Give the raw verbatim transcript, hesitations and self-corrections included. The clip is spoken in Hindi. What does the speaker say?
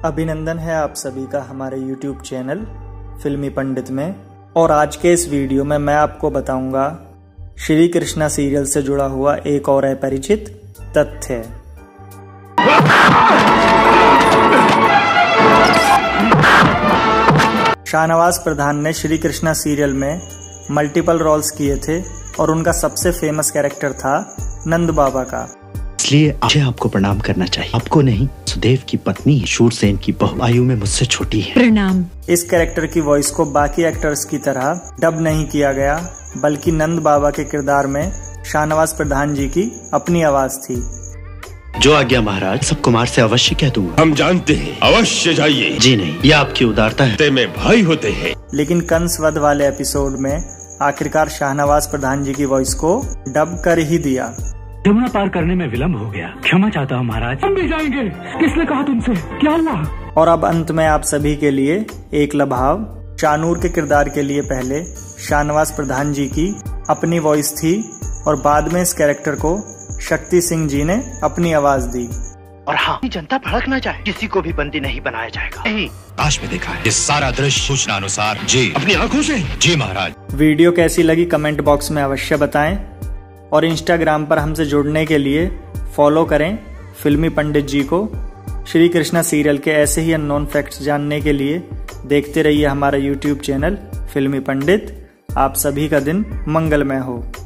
अभिनंदन है आप सभी का हमारे यूट्यूब चैनल फिल्मी पंडित में। और आज के इस वीडियो में मैं आपको बताऊंगा श्री कृष्णा सीरियल से जुड़ा हुआ एक और अपरिचित तथ्य। शाहनवाज प्रधान ने श्री कृष्णा सीरियल में मल्टीपल रोल्स किए थे और उनका सबसे फेमस कैरेक्टर था नंद बाबा का। इसलिए मुझे आपको प्रणाम करना चाहिए, आपको नहीं। सुदेव की पत्नी शूरसेन की बहू आयु में मुझसे छोटी है। प्रणाम। इस कैरेक्टर की वॉइस को बाकी एक्टर्स की तरह डब नहीं किया गया, बल्कि नंद बाबा के किरदार में शाहनवाज प्रधान जी की अपनी आवाज थी। जो आज्ञा महाराज, सब कुमार से अवश्य कह दूंगा। हम जानते हैं, अवश्य जाइए। जी नहीं, ये आपकी उदारता है। में भाई होते हैं। लेकिन कंस वध वाले एपिसोड में आखिरकार शाहनवाज प्रधान जी की वॉइस को डब कर ही दिया। यमुना पार करने में विलम्ब हो गया, क्षमा चाहता हूँ महाराज। हम भी जाएंगे। किसने कहा तुमसे? क्या हुआ? और अब अंत में आप सभी के लिए एक लभाव। चानूर के किरदार के लिए पहले शाहनवाज प्रधान जी की अपनी वॉइस थी और बाद में इस कैरेक्टर को शक्ति सिंह जी ने अपनी आवाज दी। और हाँ, जनता भड़क न जाए, किसी को भी बंदी नहीं बनाया जाएगा। नहीं, काश में देखा है ये सारा दृश्य सूचना अनुसार जी अपनी आंखों से। जी महाराज। वीडियो कैसी लगी कमेंट बॉक्स में अवश्य बताएं और इंस्टाग्राम पर हमसे जुड़ने के लिए फॉलो करें फिल्मी पंडित जी को। श्री कृष्णा सीरियल के ऐसे ही अननोन फैक्ट्स जानने के लिए देखते रहिए हमारा यूट्यूब चैनल फिल्मी पंडित। आप सभी का दिन मंगलमय हो।